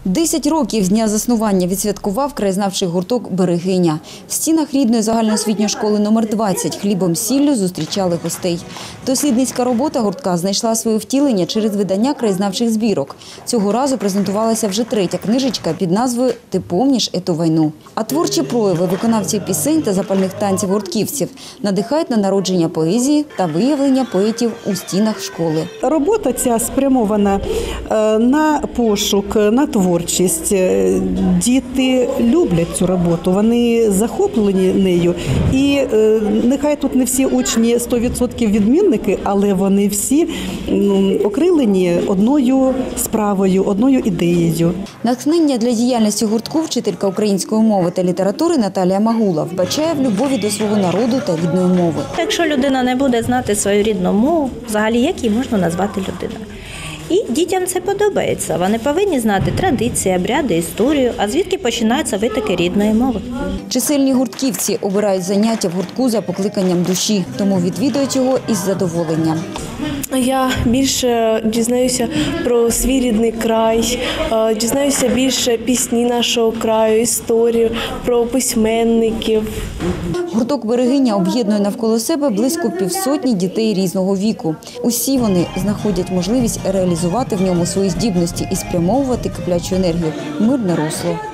10 років з дня заснування відсвяткував краєзнавчий гурток «Берегиня». В стінах рідної загальноосвітньої школи номер 20 хлібом-сіллю зустрічали гостей. Дослідницька робота гуртка знайшла своє втілення через видання краєзнавчих збірок. Цього разу презентувалася вже третя книжечка під назвою «Ти помніш ету війну». А творчі прояви виконавців пісень та запальних танців гуртківців надихають на народження поезії та виявлення поетів у стінах школи. Робота ця спрямована на пошук, на творчість. Діти люблять цю роботу, вони захоплені нею. І нехай тут не всі учні 100% відмінники, але вони всі окрилені одною справою, одною ідеєю. Натхнення для діяльності гуртку вчителька української мови та літератури Наталія Магула вбачає в любові до свого народу та рідної мови. Якщо людина не буде знати свою рідну мову, взагалі як її можна назвати людиною? І дітям це подобається. Вони повинні знати традиції, обряди, історію, а звідки починаються витоки рідної мови. Чисельні гуртківці обирають заняття в гуртку за покликанням душі, тому відвідують його із задоволенням. Я більше дізнаюся про свій рідний край, дізнаюся більше пісні нашого краю, історію, про письменників. Гурток «Берегиня» об'єднує навколо себе близько 50 дітей різного віку. Усі вони знаходять можливість реалізувати в ньому свої здібності і спрямовувати киплячу енергію в мирне русло.